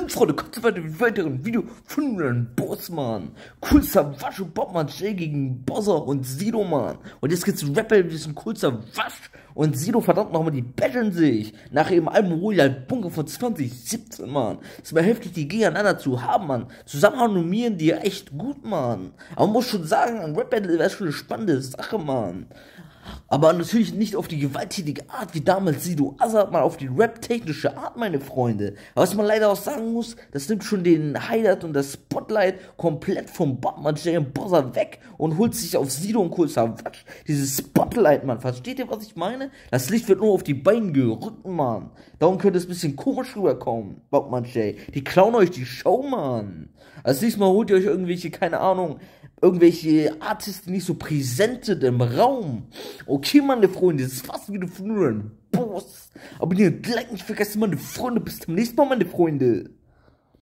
Und Freunde, kommt weiter mit einem weiteren Video von einem Boss, Mann. Cool Savage und Bobman J gegen Bozzer und Sido, Mann. Und jetzt geht's Rap-Battle zwischen Cool Savage und Sido, verdammt nochmal, die battlen sich. Nach ihrem Album Royal Bunker von 2017, Mann. Es ist mir heftig, die gegeneinander zu haben, Mann. Zusammen harmonieren die echt gut, Mann. Aber man muss schon sagen, ein Rap-Battle wäre schon eine spannende Sache, Mann. Aber natürlich nicht auf die gewalttätige Art wie damals Sido Azad, mal auf die rap-technische Art, meine Freunde. Aber was man leider auch sagen muss, das nimmt schon den Highlight und das Spotlight komplett vom Bobman J und Bozzer weg und holt sich auf Sido und Cool Savage dieses Spotlight, Mann. Versteht ihr, was ich meine? Das Licht wird nur auf die Beine gerückt, Mann. Darum könnte es ein bisschen komisch rüberkommen, Bobman J. Die klauen euch die Show, Mann. Als nächstes Mal holt ihr euch irgendwelche, keine Ahnung, irgendwelche Artisten nicht so präsent sind im Raum. Okay, meine Freunde, das ist fast wieder früher ein Boss. Aber ihr Like nicht vergessen, meine Freunde. Bis zum nächsten Mal, meine Freunde.